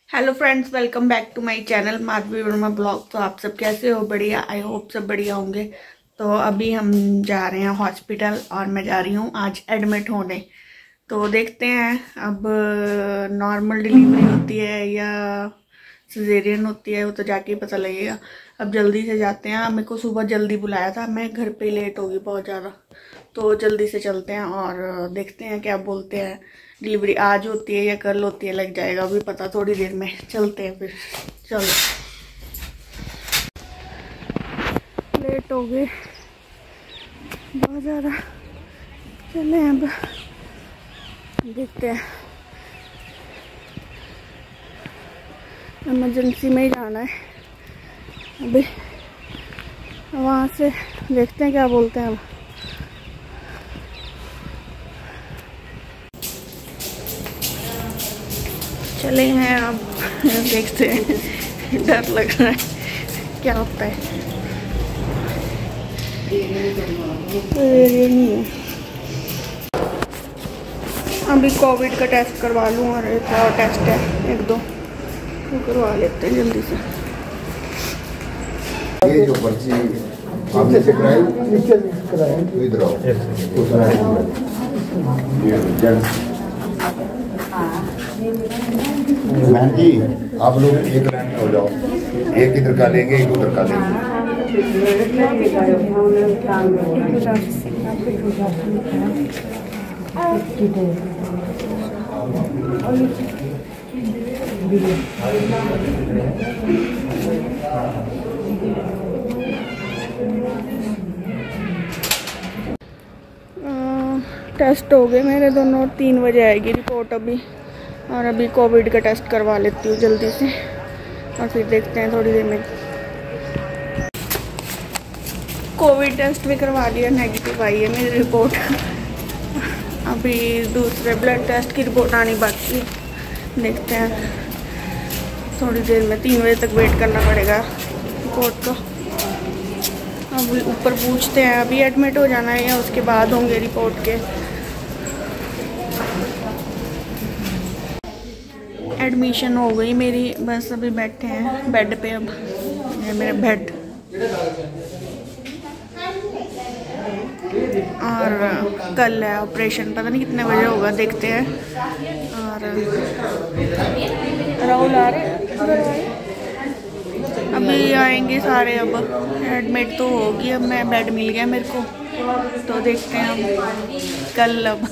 Hello friends, welcome back to my channel Madhavi Verma blog. तो आप सब कैसे हो? बढ़िया, आई होप सब बढ़िया होंगे। तो अभी हम जा रहे हैं हॉस्पिटल और मैं जा रही हूँ आज एडमिट होने। तो देखते हैं अब नॉर्मल डिलीवरी होती है या सिजेरियन होती है, वो तो जाके ही पता लगेगा। अब जल्दी से जाते हैं। मेरे को सुबह जल्दी बुलाया था, मैं घर पे लेट होगी बहुत ज़्यादा, तो जल्दी से चलते हैं और देखते हैं क्या बोलते हैं। डिलीवरी आज होती है या कल होती है, लग जाएगा अभी पता थोड़ी देर में। चलते हैं फिर, चलो। लेट हो गए बहुत ज़्यादा, चले अब देखते हैं। इमरजेंसी में ही जाना है अभी, वहाँ से देखते हैं क्या बोलते हैं अब। चले हैं अब, देखते हैं। डर लग रहा है, क्या होता है। ये नहीं है, अभी कोविड का टेस्ट करवा लूँ और एक और टेस्ट है, एक दो तो करवा लेते हैं जल्दी से। ये जो पर्ची आपने से कराई, इधर आओ। बहन जी, आप लोग एक लाइन में हो जाओ, एक इधर का लेंगे, एक उधर का लेंगे। टेस्ट हो गए मेरे दोनों, 3 बजे आएगी रिपोर्ट अभी। और अभी कोविड का टेस्ट करवा लेती हूँ जल्दी से और फिर देखते हैं थोड़ी देर में। कोविड टेस्ट भी करवा लिया, नेगेटिव आई है मेरी रिपोर्ट। अभी दूसरे ब्लड टेस्ट की रिपोर्ट आनी बाकी है, देखते हैं थोड़ी देर में। 3 बजे तक वेट करना पड़ेगा रिपोर्ट का। अभी ऊपर पूछते हैं अभी एडमिट हो जाना है या उसके बाद होंगे रिपोर्ट के। एडमिशन हो गई मेरी, बस अभी बैठे हैं बेड पे। अब ये मेरा बेड, और कल है ऑपरेशन, पता नहीं कितने बजे होगा, देखते हैं। और राहुल आ रहे हैं, अभी आएंगे सारे। अब एडमिट तो होगी, अब मैं बेड मिल गया मेरे को, तो देखते हैं अब कल। अब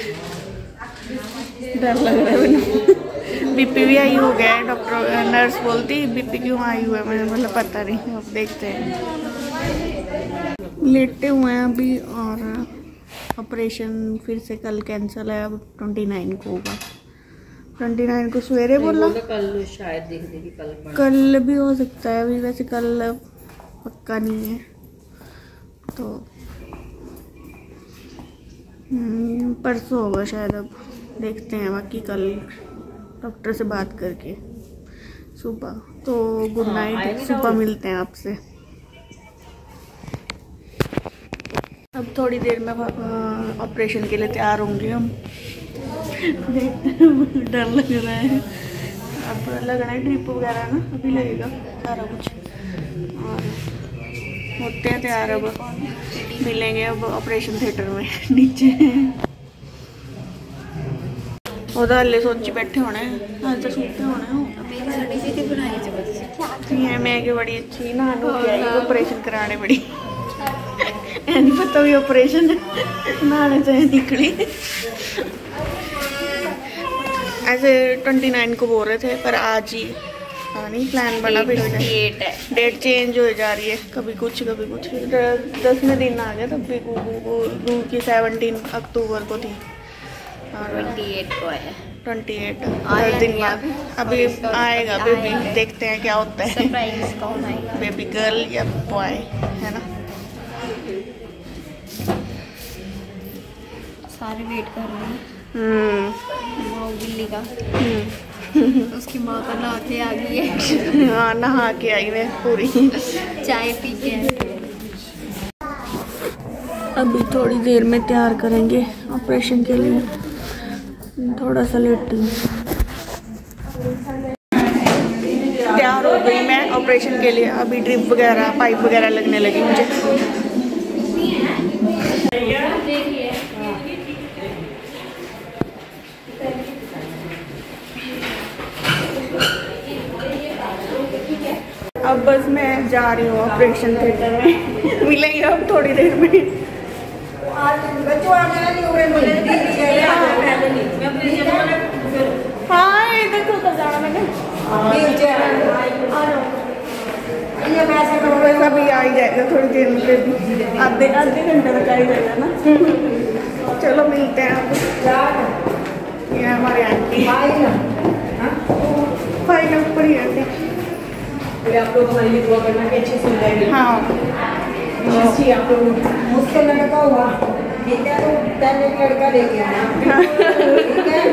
डर लग रहा है, बीपी भी आई हो गया है। डॉक्टर नर्स बोलती बीपी क्यों आई हुआ है, मैंने बोला पता नहीं, अब देखते हैं। लेटे हुए हैं अभी, और ऑपरेशन फिर से कल कैंसिल है, अब 29 को होगा। 29 को सवेरे बोला, कल शायद देख देगी, कल भी हो सकता है। अभी वैसे कल पक्का नहीं है, तो परसों होगा शायद। अब देखते हैं, बाकी कल डॉक्टर से बात करके सुबह। तो गुड नाइट, सुबह मिलते हैं आपसे। अब थोड़ी देर में ऑपरेशन के लिए तैयार होंगे हम। देखते हैं, डर लग रहा है। अब लगना है ड्रिप वगैरह ना, अभी लगेगा सारा कुछ। और होते हैं तैयार, अब मिलेंगे अब ऑपरेशन थिएटर में नीचे। ਉਹਦਾ ਹਲੇ सोची बैठे होने, आज तो सूते होने हो। मैं कि बड़ी अच्छी नहाने के आई ऑपरेशन कराने, बड़ी नहीं पता भी ऑपरेशन नहाने से निकली। ऐसे 29 को बोल रहे थे, पर आज ही नहीं प्लान बना। फिर डेट चेंज हो जा रही है, कभी कुछ कभी कुछ। 10वें दिन आ गया, तब भी गू की 17 अक्टूबर को थी, 28 को है। 28 दिन बाद अभी आएगा बेबी। देखते हैं क्या होता है, सरप्राइज कौन आएगा, बेबी गर्ल या बॉय, है ना। सारे वेट कर रहे हैं। माँ बिल्ली का उसकी माँ का नहा के आ गई है। हाँ, नहा के आई मैं पूरी, चाय पी के। अभी थोड़ी देर में तैयार करेंगे ऑपरेशन के लिए। थोड़ा सा लेट गई मैं ऑपरेशन के लिए। अभी ड्रिप वगैरह पाइप वगैरह लगने लगी मुझे। अब बस मैं जा रही हूँ ऑपरेशन थिएटर में। मिलेंगे अब थोड़ी देर में। हाँ इधर तो उतर जाना मैंने। अभी आ ही जाएगा थोड़ी देर में, आधे घंटे तक आ ही जाएगा ना। चलो मिलते हैं अब। ये हमारे आंटी फाइल ऊपर ही आंटी। आप लोग हमारे लिए दुआ करना कि अच्छी सुन जाएगी। हाँ अच्छी आप लोग मुझसे लड़का हुआ ठीक है, तो तैने लड़का लेके आना ठीक है।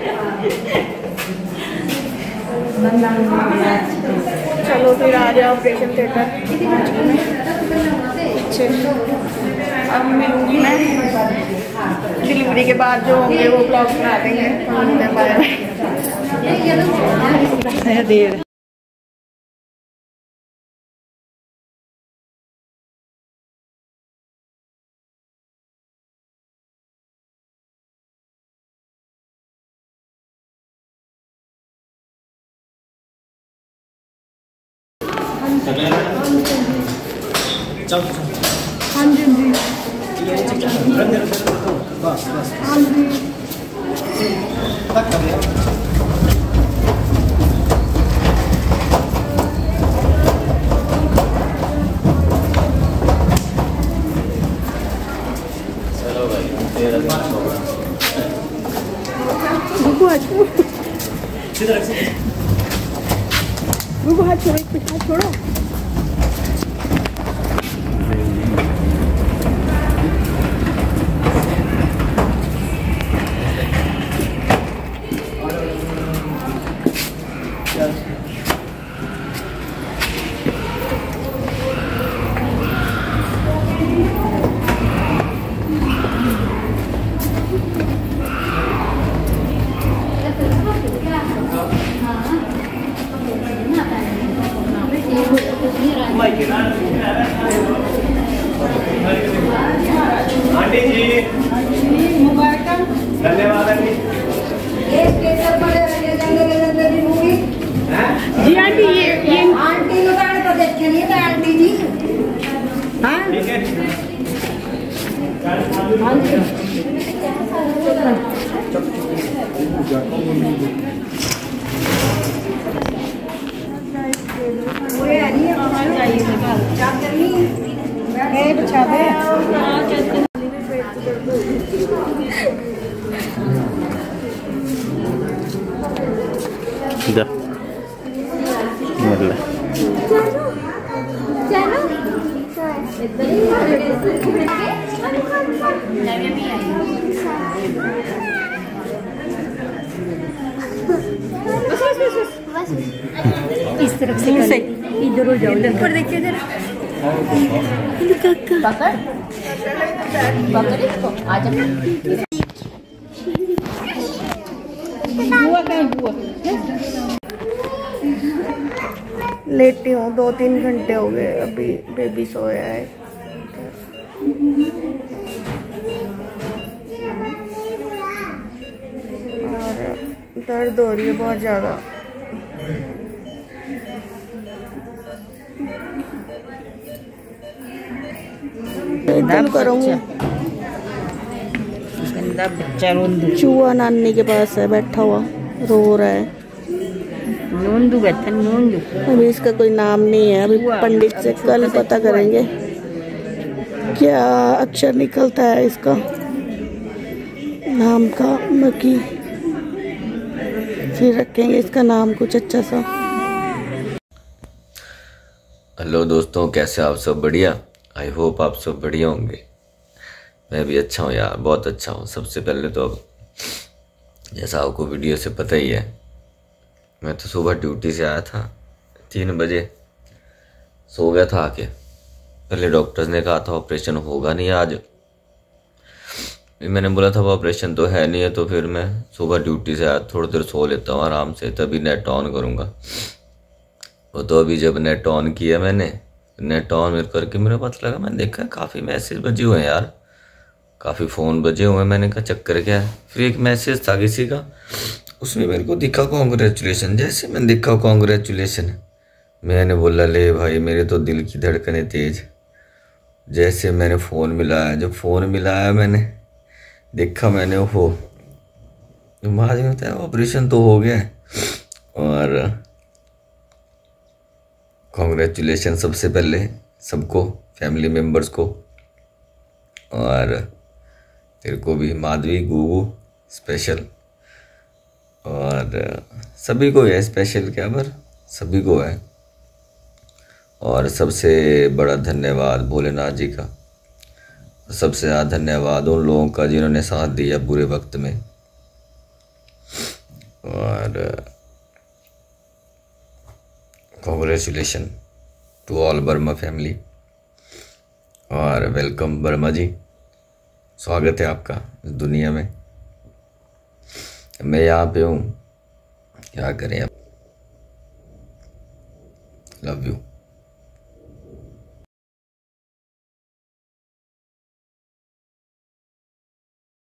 चलो फिर आ जाओ ऑपरेशन थिएटर पीछे। अब मिलूंगी मैं डिलीवरी के बाद, जो होंगे वो ब्लॉग बना देंगे। देर हाँ जी हाँ जी। चलो भाई तेरा दिन होगा। हाथ छोड़ो। आंटी जी धन्यवाद आंटी। जी आंटी ये आंटी लगाने तो देखे नहीं था आंटी जी। हाँ ठीक है बिछा दे। इस तरफ से इधर हो जाओ, ऊपर देखिए इधर। पकड़ इसको, आजा। बुआ कहाँ बुआ? लेटी हूँ, 2-3 घंटे हो गए। अभी बेबी सोया है। और दर्द हो रही है बहुत ज़्यादा। एकदम करूँगी। गंदा बच्चा रोंदू। चूहा नानी के पास है, बैठा हुआ रो रहा है। नोंदू बैठा नोंदू। अभी इसका कोई नाम नहीं है। अभी पंडित से कल पता करेंगे क्या अक्षर निकलता है इसका नाम का, बाकी फिर रखेंगे इसका नाम कुछ अच्छा सा। हेलो दोस्तों, कैसे आप सब? बढ़िया। आई होप आप सब बढ़िया होंगे। मैं भी अच्छा हूँ यार, बहुत अच्छा हूँ। सबसे पहले तो अब जैसा आपको वीडियो से पता ही है, मैं तो सुबह ड्यूटी से आया था 3 बजे, सो गया था आके। पहले डॉक्टर्स ने कहा था ऑपरेशन होगा नहीं आज। मैंने बोला था वो ऑपरेशन तो है नहीं है, तो फिर मैं सुबह ड्यूटी से आया, थोड़ी देर सो लेता हूँ आराम से, तभी नेट ऑन करूँगा। वो तो अभी जब नेट ऑन किया मैंने, नेट ऑन मेरे करके मेरे पता लगा, मैंने देखा काफ़ी मैसेज बजे हुए हैं यार, काफ़ी फ़ोन बजे हुए हैं। मैंने कहा चक्कर क्या है। फिर एक मैसेज था किसी का, उसमें मेरे को दिखा कॉन्ग्रेचुलेसन। जैसे मैंने देखा कॉन्ग्रेचुलेसन, मैंने बोला ले भाई मेरे तो दिल की धड़कनें तेज। जैसे मैंने फ़ोन मिलाया, जब फ़ोन मिलाया मैंने देखा, मैंने हो बाद में बताया ऑपरेशन तो हो गया है। और कॉन्ग्रेचुलेशन सबसे पहले सबको, फैमिली मेम्बर्स को, और तेरे को भी माधवी, गुगू स्पेशल, और सभी को है स्पेशल क्या, पर सभी को है। और सबसे बड़ा धन्यवाद भोलेनाथ जी का, सबसे ज़्यादा धन्यवाद उन लोगों का जिन्होंने साथ दिया बुरे वक्त में। और congratulation to all Verma family, और वेलकम वर्मा जी, स्वागत है आपका इस दुनिया में। मैं यहाँ पे हूँ, क्या करें अब। Love you.